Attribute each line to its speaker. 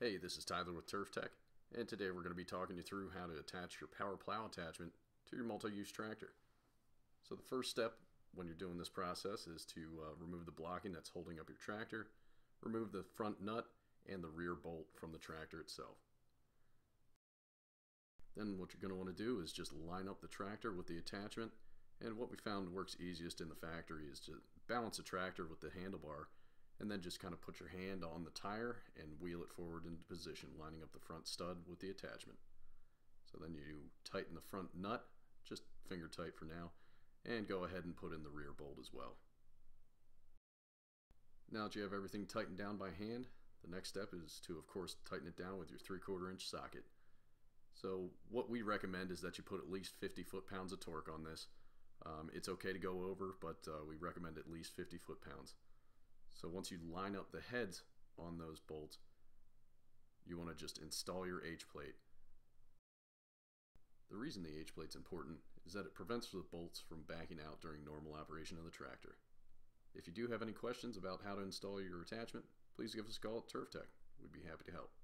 Speaker 1: Hey, this is Tyler with Turf Tech, and today we're going to be talking you through how to attach your power plow attachment to your multi-use tractor. So the first step when you're doing this process is to remove the blocking that's holding up your tractor, remove the front nut and the rear bolt from the tractor itself. Then what you're going to want to do is just line up the tractor with the attachment, and what we found works easiest in the factory is to balance the tractor with the handlebar and then just kind of put your hand on the tire and wheel it forward into position, lining up the front stud with the attachment. So then you tighten the front nut, just finger tight for now, and go ahead and put in the rear bolt as well. Now that you have everything tightened down by hand, the next step is to, of course, tighten it down with your 3/4 inch socket. So what we recommend is that you put at least 50 foot-pounds of torque on this. It's okay to go over, but we recommend at least 50 foot-pounds. So once you line up the heads on those bolts, you want to just install your H-plate. The reason the H-plate's important is that it prevents the bolts from backing out during normal operation of the tractor. If you do have any questions about how to install your attachment, please give us a call at Turf Tech. We'd be happy to help.